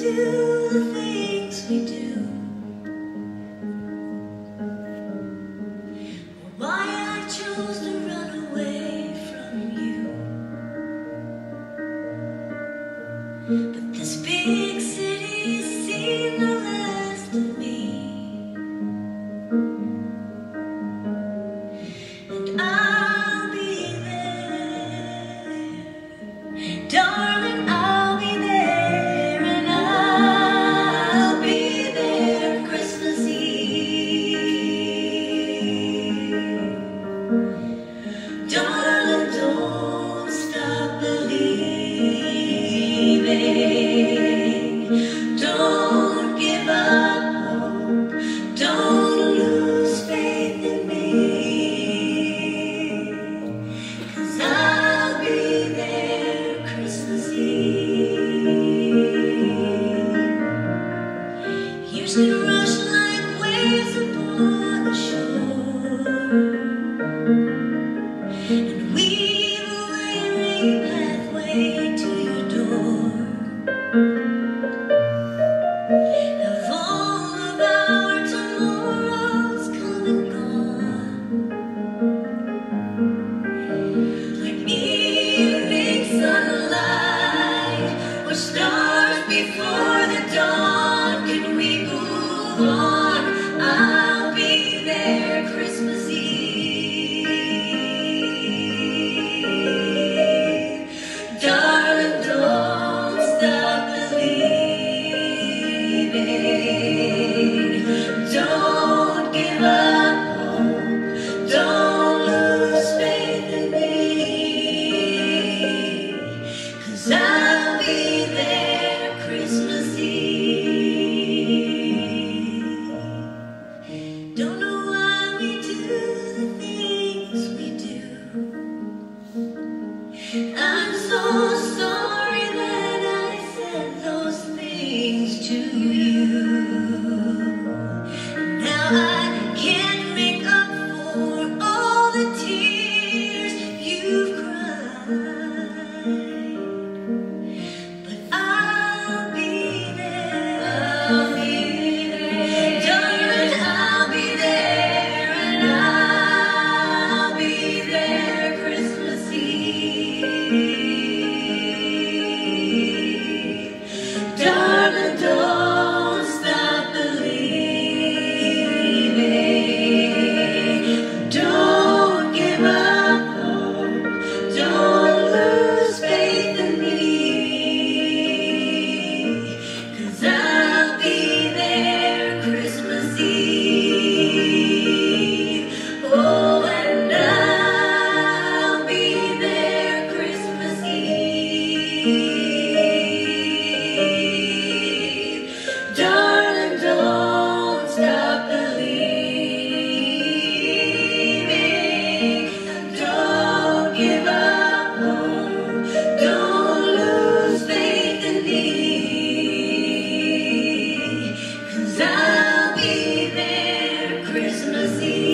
do the things we do, or why I chose to run away from you. But this big city seemed the last of me, and I'll be there, darling, I'll be there, and I'll be there Christmas Eve. Darling, don't stop believing, don't give up hope, don't lose faith in me, 'cause I'll be there Christmas Eve. You should rush like waves upon the shore, and weave a weary pathway to your door. Have all of our tomorrows come and gone, like evening sunlight or stars before the dawn. Can we move on? I'll be there Christmas Eve. Darling, don't stop believing, don't give up hope, don't lose faith in me, 'cause I'll be there Christmas Eve. Don't know why we do the things we do. I'm so sorry that I said those things to you. Now I can't make up for all the tears you've cried, but I'll be there. I'll be there, darling, I'll be there, and I'll be there Christmas Eve. Darling, don't stop believing, don't give up hope, don't lose faith in me, 'cause I'll be there Christmas Eve. Oh, and I'll be there Christmas Eve. Darling, don't stop believing, and don't give up hope, don't lose faith in me, 'cause I'll be there Christmas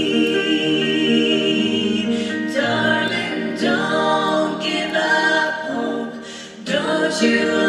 Eve. Darling, don't give up hope, don't you